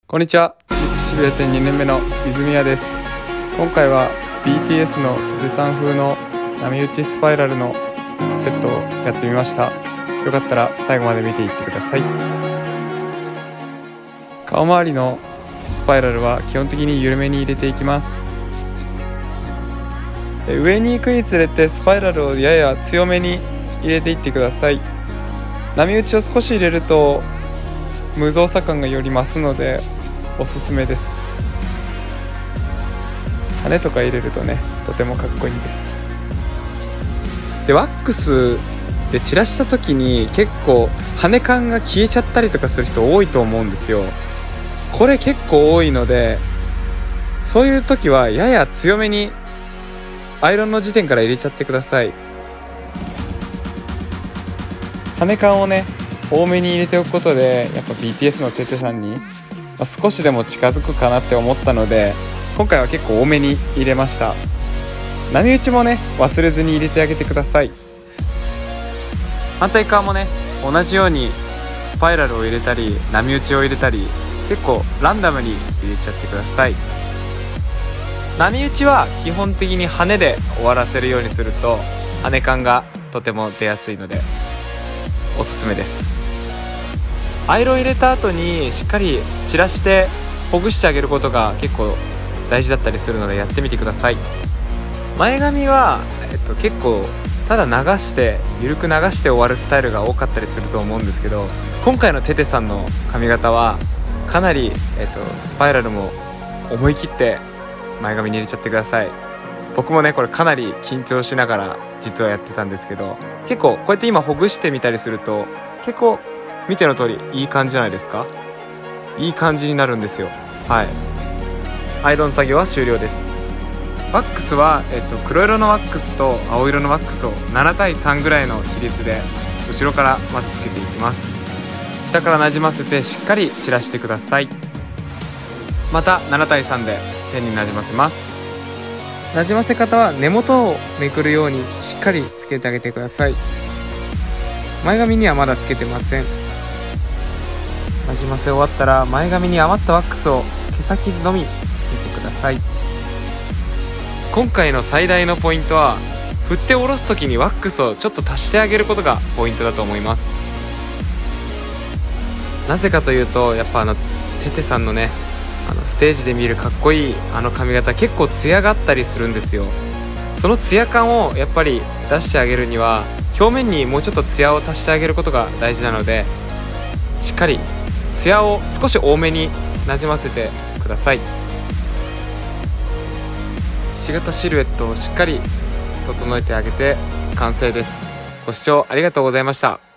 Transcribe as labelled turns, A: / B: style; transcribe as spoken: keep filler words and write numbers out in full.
A: こんにちは。渋谷店にねんめの泉谷です。今回は ビーティーエス のテテさん風の波打ちスパイラルのセットをやってみました。よかったら最後まで見ていってください。顔周りのスパイラルは基本的に緩めに入れていきます。上に行くにつれてスパイラルをやや強めに入れていってください。波打ちを少し入れると無造作感がより増すのでおすすめです。羽とか入れるとね、とてもかっこいいんです。でワックスで散らした時に結構羽感が消えちゃったりとかする人多いと思うんですよ。これ結構多いので、そういう時はやや強めにアイロンの時点から入れちゃってください。羽感をね多めに入れておくことで、やっぱ ビーティーエス のテテさんに少しでも近づくかなって思ったので、今回は結構多めに入れました。波打ちもね忘れずに入れてあげてください。反対側もね同じようにスパイラルを入れたり波打ちを入れたり、結構ランダムに入れちゃってください。波打ちは基本的に羽で終わらせるようにすると羽感がとても出やすいのでおすすめです。アイロン入れた後にしっかり散らしてほぐしてあげることが結構大事だったりするのでやってみてください。前髪は、えっと、結構ただ流して緩く流して終わるスタイルが多かったりすると思うんですけど、今回のテテさんの髪型はかなり、えっと、スパイラルも思い切って前髪に入れちゃってください。僕もねこれかなり緊張しながら実はやってたんですけど、結構こうやって今ほぐしてみたりすると結構見ての通りいい感じじゃないですか。いい感じになるんですよ。はい、アイロン作業は終了です。ワックスは、えっと、黒色のワックスと青色のワックスをななたいさんぐらいの比率で後ろからまずつけていきます。下からなじませてしっかり散らしてください。またななたいさんで手になじませます。なじませ方は根元をめくるようにしっかりつけてあげてください。前髪にはまだつけてません。なじませ終わったら前髪に余ったワックスを毛先のみつけてください。今回の最大のポイントは振って下ろす時にワックスをちょっと足してあげることがポイントだと思います。なぜかというと、やっぱあのテテさんのねあのステージで見るかっこいいあの髪型結構ツヤがあったりするんですよ。そのツヤ感をやっぱり出してあげるには表面にもうちょっとツヤを足してあげることが大事なので、しっかりツヤを少し多めになじませてください。ひし形シルエットをしっかり整えてあげて完成です。ご視聴ありがとうございました。